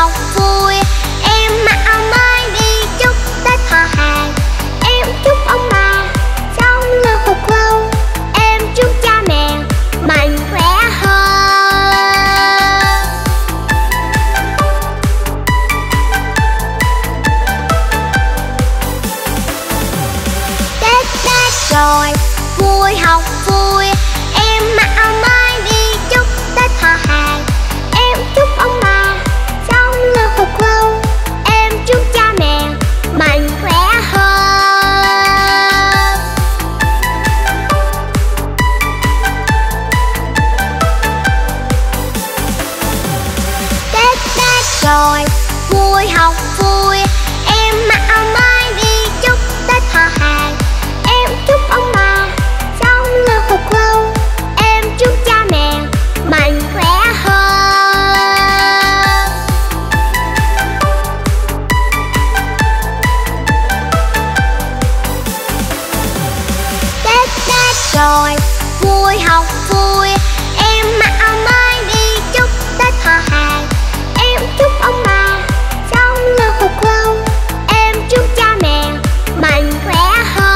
học vui. Em mặc áo mới đi chúc Tết họ hàng. Em chúc ông bà sống lâu cuộc lâu. Em chúc cha mẹ mạnh khỏe hơn. Tết Tết rồi vui học vui. Em mặc áo mới đi chúc Tết họ hàng. Em chúc ông bà sống lâu cuộc lâu. Em chúc cha mẹ mạnh khỏe hơn. Tết Tết rồi vui học vui. Em mặc áo mới đi chúc Tết họ hàng. Em chúc ông bà sống lâu cuộc lâu. Em chúc cha mẹ mạnh khỏe hơn. Tết Tết rồi vui học vui. Em mặc áo mới đi chúc Tết họ hàng. Em chúc ông bà sống lâu cuộc lâu. Em chúc cha mẹ mạnh khỏe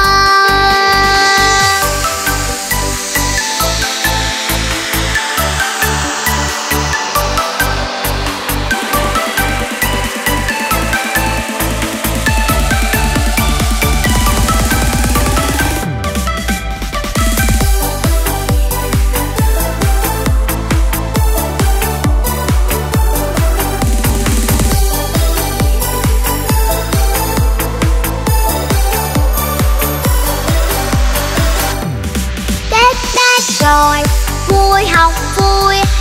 hơn. Tết Tết rồi vui học vui.